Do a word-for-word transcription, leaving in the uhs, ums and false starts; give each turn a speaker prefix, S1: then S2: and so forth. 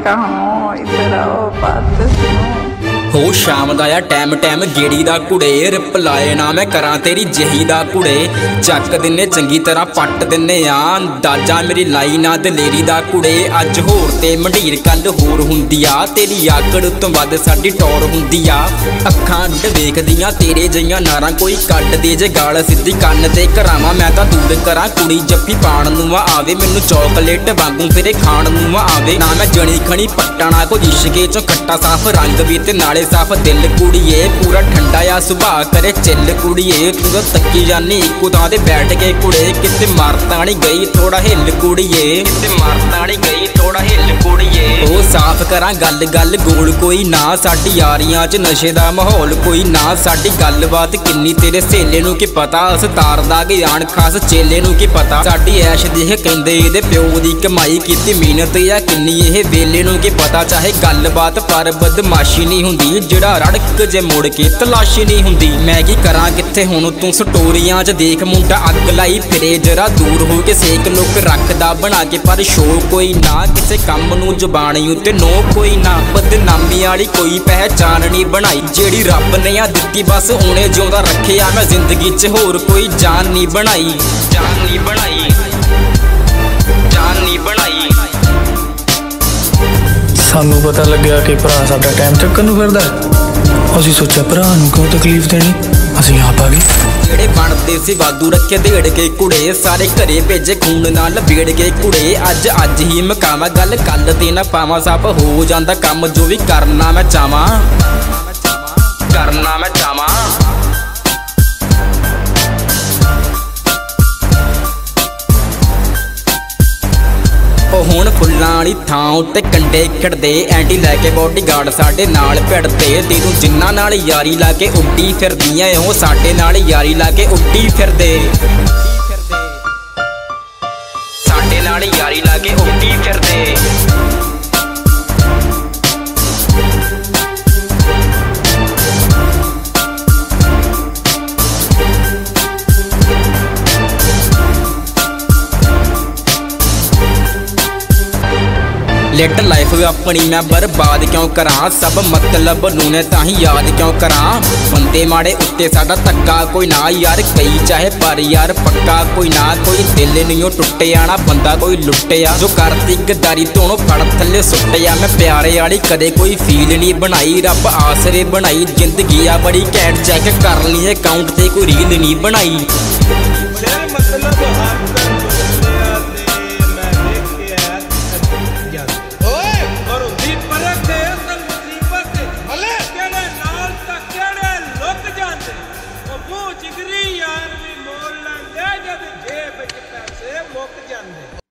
S1: कहाँ इधर आओ बात सुनो।
S2: हो शाम दा या टैम टैम गेड़ी दा कुड़े रिप्लाए ना मैं करा तेरी जही दा कुड़े चक दिने चंगी तरह पट दिने आ अंदाजा मेरी लाई ना दलेरी दा कुड़े अज होर ते मंडीर कल होर हुंदी आ तेरी आकड़ तो वध साडी टौर हुंदी आ अखां ढ वेखदियां तेरे जइयां नारां कोई कट दे जे गाल सिद्धी कन्न ते करावां मैं तां दूर करा कुड़ी जफ्फी पाण नूं आवे मैनूं चॉकलेट वांगू फिरे खाण नूं आवे ना मैं जणी खणी पट्टणा कोई इश्के चों खट्टा साफ रंग भी ते नाले साफ दिल कुड़िए पूरा ठंडा या सुभाऽ करे चिल कुड़िए तू तो तक्की जानी इक्को थां ते बैठ के कुड़े किते मारता नहीं गई थोड़ा हिल कुड़िए किते मारता नहीं गई थोड़ा हिल कुड़िए ओ साफ करा गल गल गोल कोई ना साडी यारियां च नशे दा माहौल कोई ना साडी गलबात किन्नी तेरे सहेले नूं की पता सतार दा ज्ञान खास चेले नूं की पता साडी ऐश देख कहंदे इहदे प्यो दी कमाई कीती मेहनत या किन्नी इह वेले नूं की पता चाहे गलबात पर बदमाशी नहीं हुंदी जेड़ा रड़क जे मुड़ के तलाशी नहीं हुंदी मैं की करा किथे हुण तू स्टोरियां च देख मुंडा अग लाई फिरे जरा दूर हो के सेक लुक रखदा बना के पर शो कोई ना किसे कम नूं जुबानी उत्ते नो कोई ना बदनामी वाली कोई पहचान नहीं बनाई जेड़ी रब ने आ दित्ती बस ओने जिउंदा रखिया मैं जिंदगी च होर कोई जान नहीं बनाई जान नहीं बनाई जान नहीं बनाई
S3: सानू पता लग्या कि भरा साडा टाइम चक्कन नूं फिरदा असीं सोचा भरा नूं क्यों तकलीफ देनी असीं आप आ गए
S2: जेड़े बनते सी वादू रखे देड़ के कुड़े सारे घरे भेजे खून नाल लबेड़ के कुड़े अज अज ही मकावा गल कल ते ना पावा सब हो जांदा कम जो भी करना मैं चाहवां करना मैं चाहवां हुण फुल्लां वाली थां उत्ते कंडे खिड़दे एंटी लैके बॉडी गार्ड साडे नाल भिड़दे तेनू जिन्ना नाल यारी ला के उड्डी फिरदियां ओह साडे नाल यारी ला के उड्डी फिरदे साडे नाल यारी ला के उड्डी फिरदे लिट लाइफ अपनी मैं बर्बाद क्यों करा सब मतलब नूं ने ताही याद क्यों करा बंदे माड़े उत्ते साडा धक्का कोई ना यार कई चाहे पर यार पक्का कोई ना कोई दिल नहीं टुटे आना बंदा कोई लुट्टिया जो करती गद्दारी तोनों फड़ थल्ले सुट्टिया मैं प्यारे वाली कदे कोई फील नहीं बनाई रब आसरे बनाई जिंदगी आ बड़ी कैट चेक कर ली अकाउंट ते कोई रील नहीं बनाई
S4: जिगरी यार भी मोल लेंदे जद जेब च पैसे मुक जांदे।